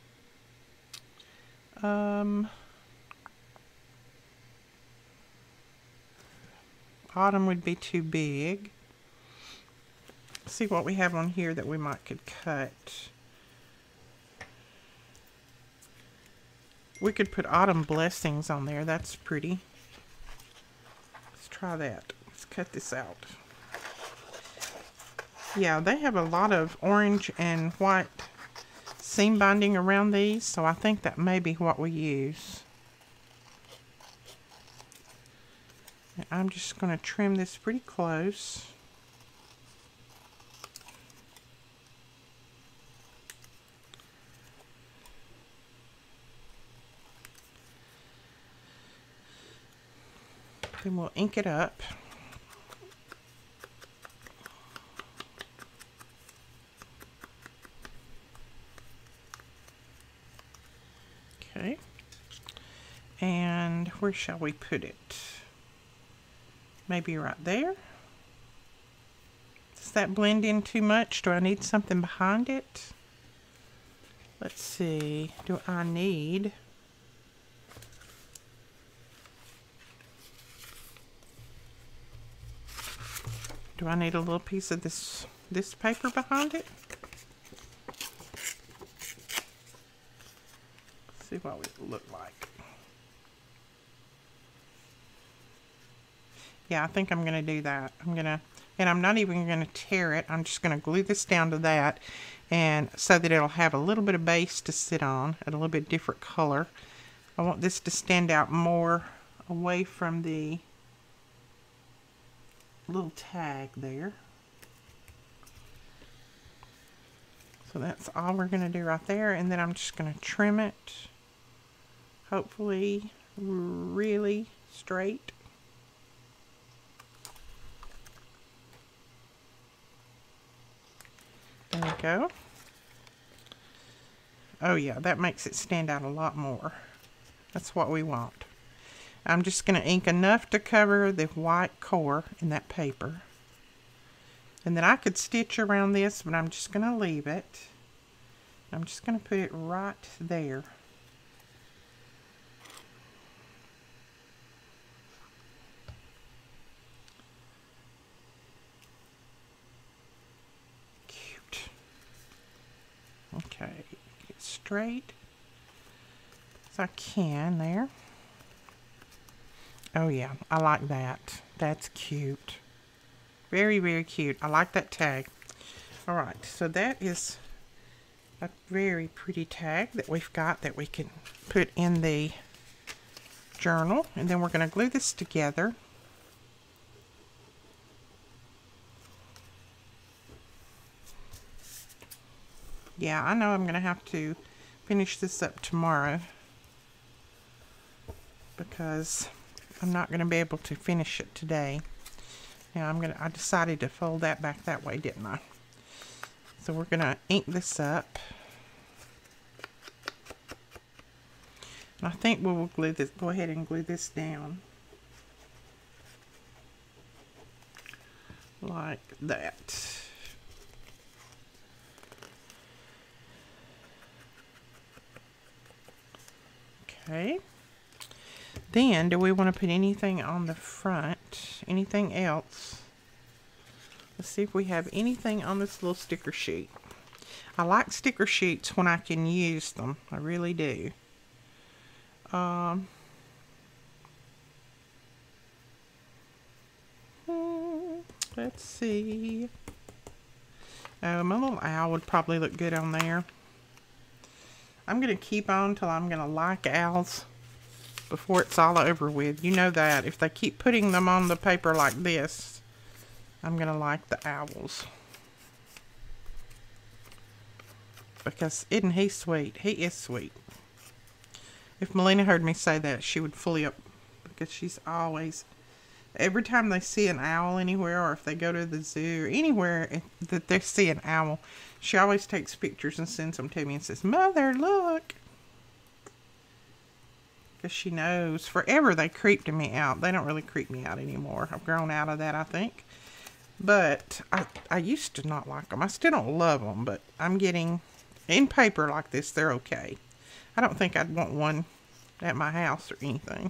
Autumn would be too big. Let's see what we have on here that we might could cut. We could put autumn blessings on there. That's pretty. Let's try that. Let's cut this out. Yeah, they have a lot of orange and white seam binding around these, so I think that may be what we use. And I'm just going to trim this pretty close. Then we'll ink it up. Okay. And where shall we put it? Maybe right there. Does that blend in too much? Do I need something behind it? Let's see. Do I need... Do I need a little piece of this paper behind it? Let's see what it would look like. Yeah, I think I'm going to do that. And I'm not even going to tear it. I'm just going to glue this down to that, and so that it'll have a little bit of base to sit on, at a little bit different color. I want this to stand out more away from the little tag there. So that's all we're going to do right there, and then I'm just going to trim it, hopefully really straight. There we go. Oh yeah, that makes it stand out a lot more. That's what we want. I'm just going to ink enough to cover the white core in that paper. And then I could stitch around this, but I'm just going to leave it. I'm just going to put it right there. Cute. Okay, get straight as I can there. Oh yeah, I like that. That's cute. Very, very cute. I like that tag. Alright, so that is a very pretty tag that we've got that we can put in the journal. And then we're going to glue this together. Yeah, I know I'm going to have to finish this up tomorrow, because I'm not going to be able to finish it today. Now I decided to fold that back that way, didn't I? So we're going to ink this up. And I think we will glue this, go ahead and glue this down. Like that. Okay. Then, do we want to put anything on the front? Anything else? Let's see if we have anything on this little sticker sheet. I like sticker sheets when I can use them. I really do. Let's see. My little owl would probably look good on there. I'm going to keep on till I'm going to like owls before it's all over with. You know that. If they keep putting them on the paper like this, I'm going to like the owls. Because isn't he sweet? He is sweet. If Melina heard me say that, she would flip. Because she's always... Every time they see an owl anywhere, or if they go to the zoo, or anywhere that they see an owl, she always takes pictures and sends them to me and says, "Mother, look." Because she knows. Forever they creeped me out. They don't really creep me out anymore. I've grown out of that, I think. But I used to not like them. I still don't love them, but I'm getting... In paper like this, they're okay. I don't think I'd want one at my house or anything.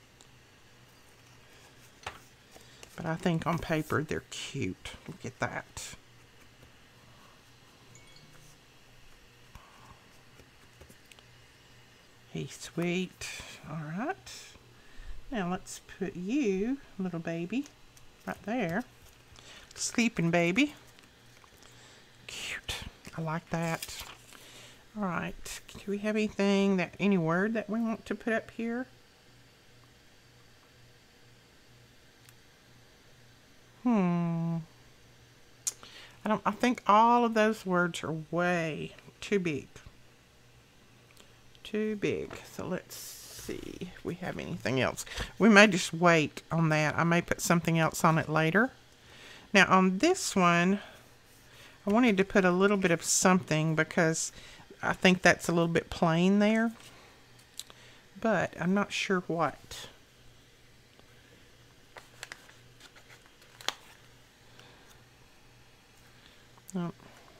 But I think on paper they're cute. Look at that. He's sweet. Alright. Now let's put you, little baby, right there. Sleeping baby. Cute. I like that. Alright. Do we have anything any word that we want to put up here? I think all of those words are way too big. Too big. So let's see if we have anything else. We may just wait on that. I may put something else on it later. Now on this one, I wanted to put a little bit of something because I think that's a little bit plain there. But I'm not sure what. Oh.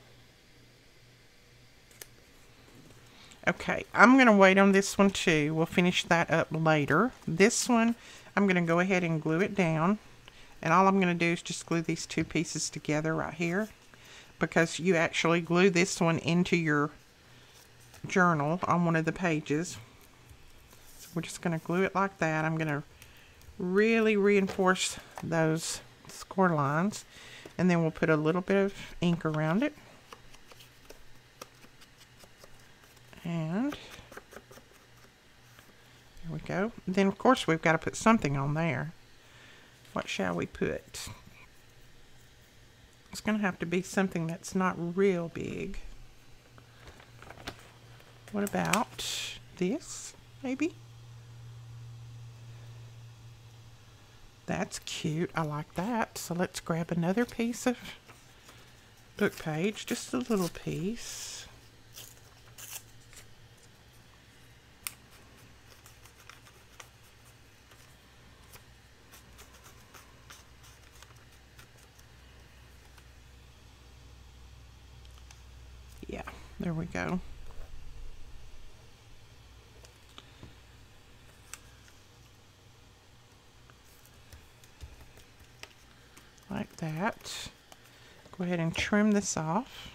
Okay, I'm going to wait on this one too. We'll finish that up later. This one, I'm going to go ahead and glue it down. And all I'm going to do is just glue these two pieces together right here. Because you actually glue this one into your journal on one of the pages. So we're just going to glue it like that. I'm going to really reinforce those score lines. And then we'll put a little bit of ink around it. And there we go. Then of course we've got to put something on there. What shall we put? It's going to have to be something that's not real big. What about this, maybe? That's cute. I like that. So let's grab another piece of book page, just a little piece. Yeah, there we go. Like that. Go ahead and trim this off.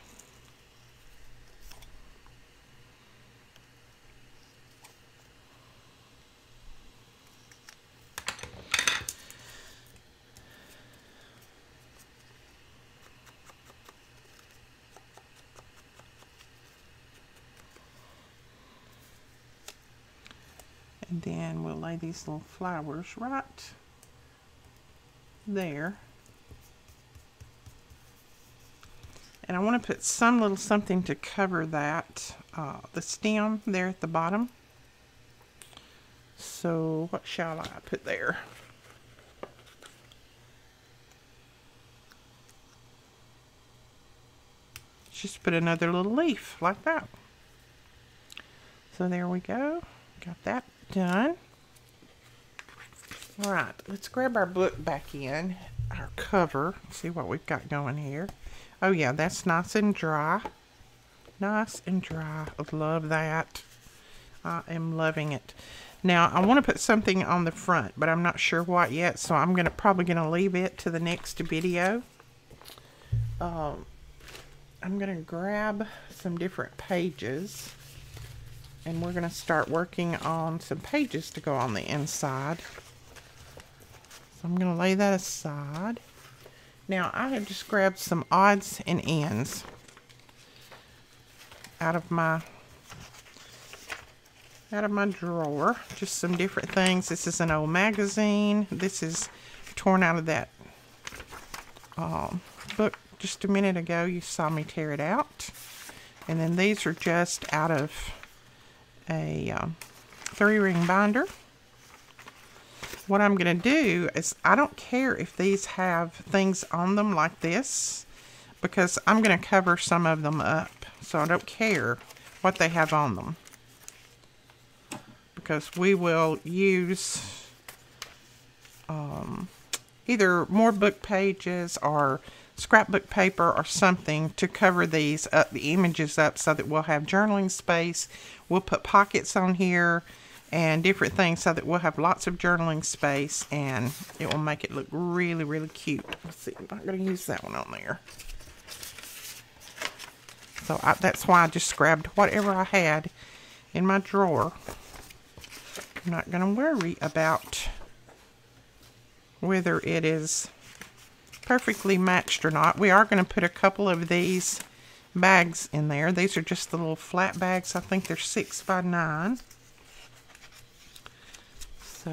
And then we'll lay these little flowers right there. And I want to put some little something to cover that, the stem there at the bottom. So what shall I put there? Just put another little leaf like that. So there we go. Got that done. All right, let's grab our book back in, our cover, see what we've got going here. Oh yeah, that's nice and dry. Nice and dry. I love that. I am loving it. Now, I want to put something on the front, but I'm not sure what yet, so I'm probably going to leave it to the next video. I'm going to grab some different pages, and we're going to start working on some pages to go on the inside. So I'm going to lay that aside. Now, I have just grabbed some odds and ends out of my drawer. Just some different things. This is an old magazine. This is torn out of that book just a minute ago. You saw me tear it out. And then these are just out of a 3-ring binder. What I'm going to do is, I don't care if these have things on them like this, because I'm going to cover some of them up. So I don't care what they have on them, because we will use either more book pages or scrapbook paper or something to cover these up, the images up, so that we'll have journaling space. We'll put pockets on here and different things so that we'll have lots of journaling space, and it will make it look really, really cute. Let's see, I'm not going to use that one on there. So that's why I just grabbed whatever I had in my drawer. I'm not going to worry about whether it is perfectly matched or not. We are going to put a couple of these bags in there. These are just the little flat bags. I think they're 6 by 9. So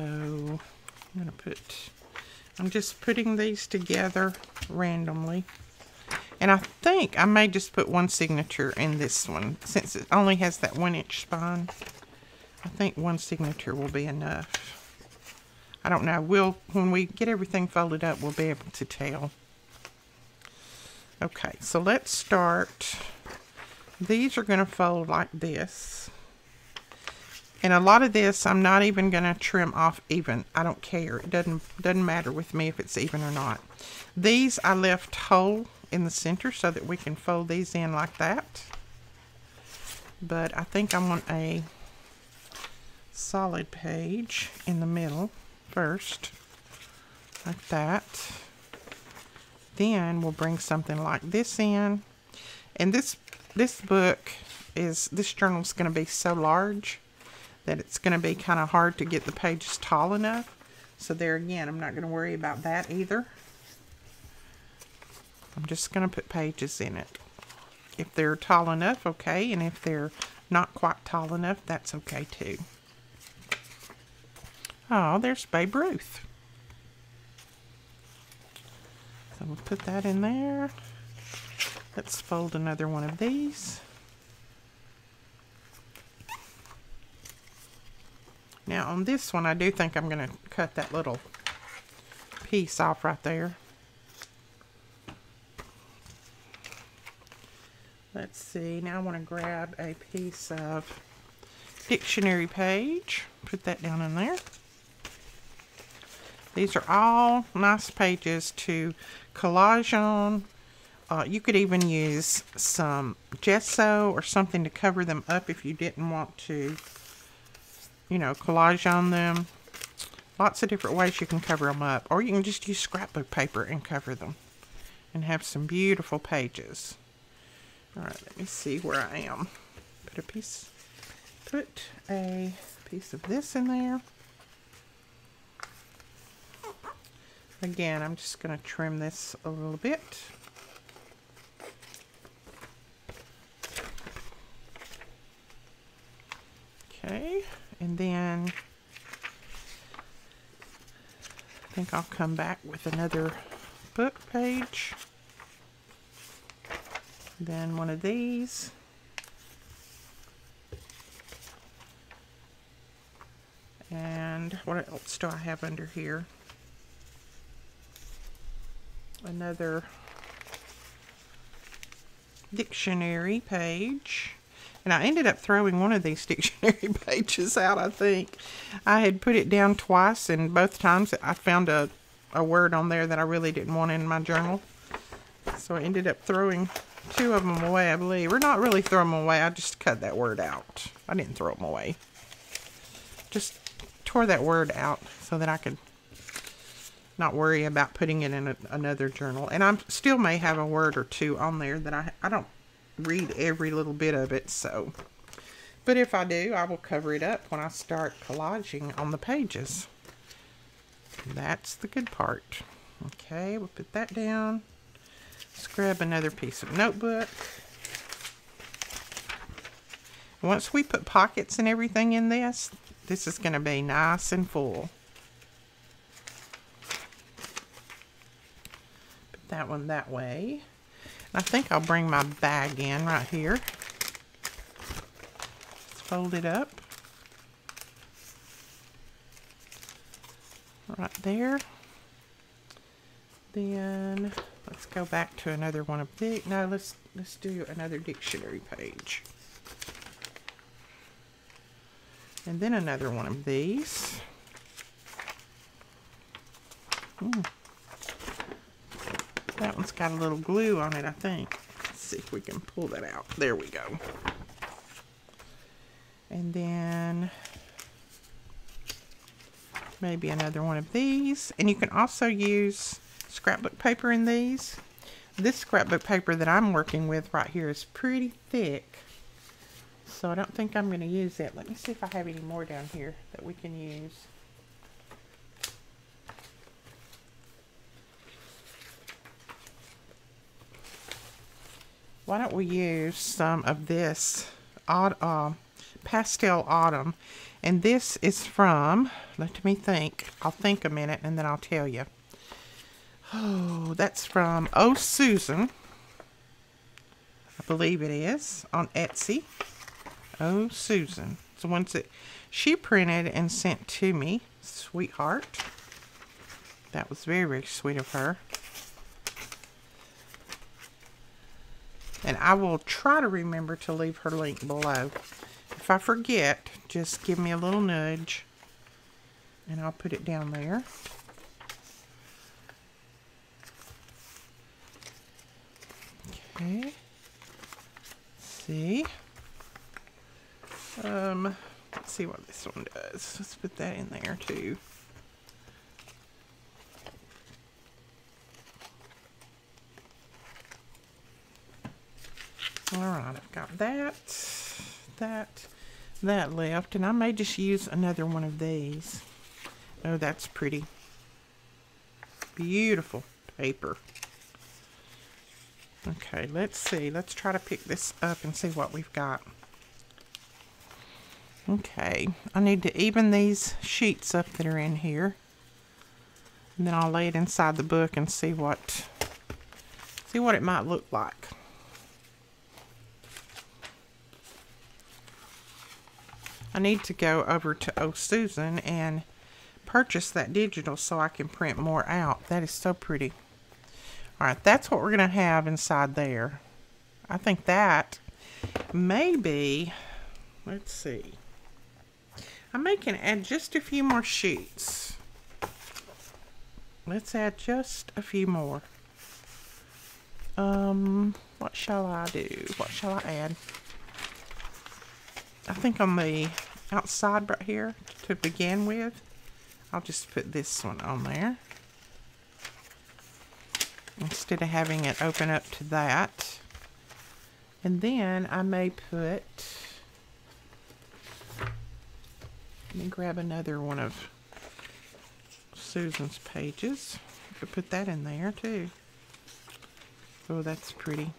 I'm just putting these together randomly. And I think I may just put one signature in this one, since it only has that 1-inch spine. I think one signature will be enough. I don't know. When we get everything folded up, we'll be able to tell. Okay, so let's start. These are going to fold like this. And a lot of this, I'm not even going to trim off even. I don't care. It doesn't matter with me if it's even or not. These I left whole in the center so that we can fold these in like that. But I think I want a solid page in the middle first, like that. Then we'll bring something like this in. And this journal is going to be so large that it's going to be kind of hard to get the pages tall enough. So there again, I'm not going to worry about that either. I'm just going to put pages in it. If they're tall enough, okay. And if they're not quite tall enough, that's okay too. Oh, there's Babe Ruth. So we'll put that in there. Let's fold another one of these. Now on this one, I do think I'm going to cut that little piece off right there. Let's see, now I want to grab a piece of dictionary page, put that down in there. These are all nice pages to collage on. You could even use some gesso or something to cover them up if you didn't want to, you know, collage on them. Lots of different ways you can cover them up. Or you can just use scrapbook paper and cover them and have some beautiful pages. Alright, let me see where I am. Put a piece of this in there. Again, I'm just going to trim this a little bit. Okay, and then I think I'll come back with another book page. Then one of these. And what else do I have under here? Another dictionary page. And I ended up throwing one of these dictionary pages out, I think. I had put it down twice, and both times I found a word on there that I really didn't want in my journal. So I ended up throwing 2 of them away, I believe. Or not really throw them away, I just cut that word out. I didn't throw them away. Just tore that word out so that I could not worry about putting it in another journal. And I still may have a word or 2 on there that I don't read every little bit of it, so. But if I do, I will cover it up when I start collaging on the pages. That's the good part. Okay, we'll put that down. Let's grab another piece of notebook. Once we put pockets and everything in this, this is going to be nice and full. Put that one that way. I think I'll bring my bag in right here. Let's fold it up. Right there. Then let's go back to another one of the. No, let's do another dictionary page. And then another one of these. That one's got a little glue on it, I think. Let's see if we can pull that out. There we go. And then maybe another one of these. And you can also use scrapbook paper in these. This scrapbook paper that I'm working with right here is pretty thick. So I don't think I'm going to use it. Let me see if I have any more down here that we can use. Why don't we use some of this Pastel Autumn. And this is from, let me think. I'll think a minute and then I'll tell you. Oh, that's from Oh Susan. I believe it is on Etsy. Oh Susan. It's the ones that she printed and sent to me. Sweetheart. That was very, very sweet of her. And I will try to remember to leave her link below. If I forget, just give me a little nudge. And I'll put it down there. Okay. Let's see. Let's see what this one does. Let's put that in there too. Alright, I've got that left, and I may just use another one of these. Oh, that's pretty. Beautiful paper. Okay, let's see. Let's try to pick this up and see what we've got. Okay, I need to even these sheets up that are in here. And then I'll lay it inside the book and see what it might look like. I need to go over to Oh Susan and purchase that digital so I can print more out. That is so pretty. Alright, that's what we're going to have inside there. I think that maybe, let's see. I may can add just a few more sheets. Let's add just a few more. What shall I do? What shall I add? I think on the outside right here to begin with, I'll just put this one on there. Instead of having it open up to that. And then I may put, let me grab another one of Susan's pages. I could put that in there too. Oh, that's pretty.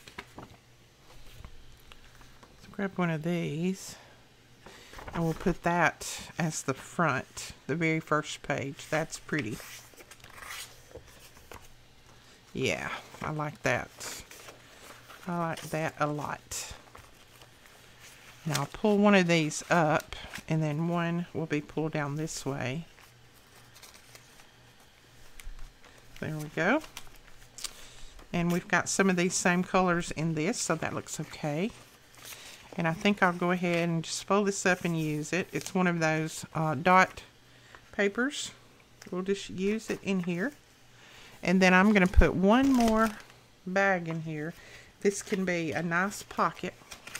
Let's grab one of these. And we'll put that as the front, the very first page. That's pretty. Yeah, I like that. I like that a lot. Now I'll pull one of these up, and then one will be pulled down this way. There we go. And we've got some of these same colors in this, so that looks okay. And I think I'll go ahead and just fold this up and use it. It's one of those dot papers. We'll just use it in here. And then I'm going to put one more bag in here. This can be a nice pocket.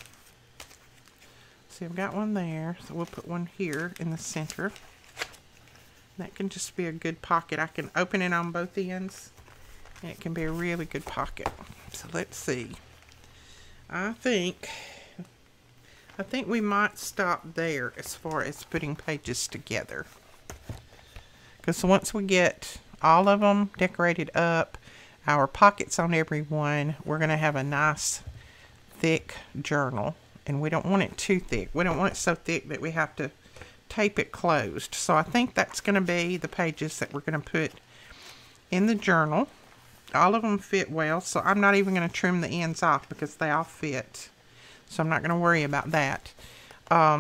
See, I've got one there. So we'll put one here in the center. That can just be a good pocket. I can open it on both ends. And it can be a really good pocket. So let's see. I think we might stop there as far as putting pages together. Because once we get all of them decorated up, our pockets on every one, we're going to have a nice thick journal. And we don't want it too thick. We don't want it so thick that we have to tape it closed. So I think that's going to be the pages that we're going to put in the journal. All of them fit well, so I'm not even going to trim the ends off because they all fit. So I'm not going to worry about that. I'll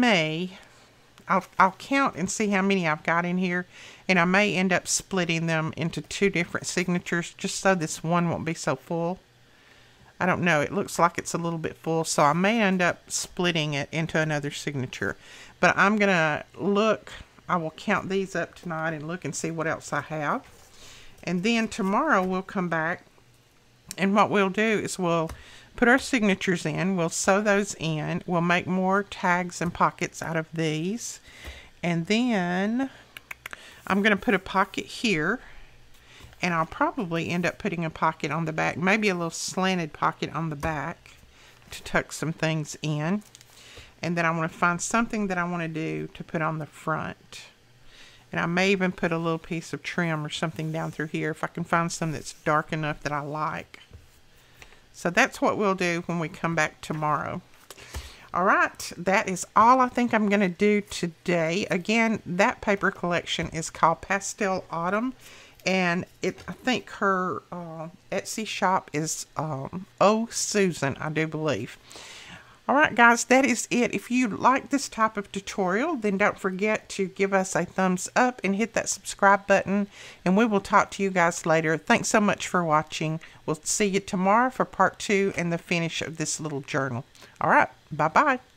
count and see how many I've got in here, and I may end up splitting them into 2 different signatures just so this one won't be so full. I don't know, it looks like it's a little bit full, so I may end up splitting it into another signature. But I'm going to look, I will count these up tonight and look and see what else I have. And then tomorrow we'll come back, and what we'll do is we'll put our signatures in, we'll sew those in, we'll make more tags and pockets out of these. And then I'm going to put a pocket here. And I'll probably end up putting a pocket on the back, maybe a little slanted pocket on the back to tuck some things in. And then I want to find something that I want to do to put on the front. And I may even put a little piece of trim or something down through here if I can find some that's dark enough that I like. So that's what we'll do when we come back tomorrow. All right, that is all I think I'm going to do today. Again, that paper collection is called Pastel Autumn. And I think her Etsy shop is Oh Susan, I do believe. Alright guys, that is it. If you like this type of tutorial, then don't forget to give us a thumbs up and hit that subscribe button. And we will talk to you guys later. Thanks so much for watching. We'll see you tomorrow for part 2 and the finish of this little journal. Alright, bye-bye.